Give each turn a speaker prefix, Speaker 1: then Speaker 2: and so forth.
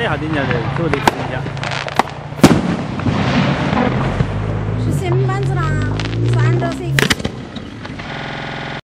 Speaker 1: 下人家的走的时间。
Speaker 2: 是新班子啦，3周是一个。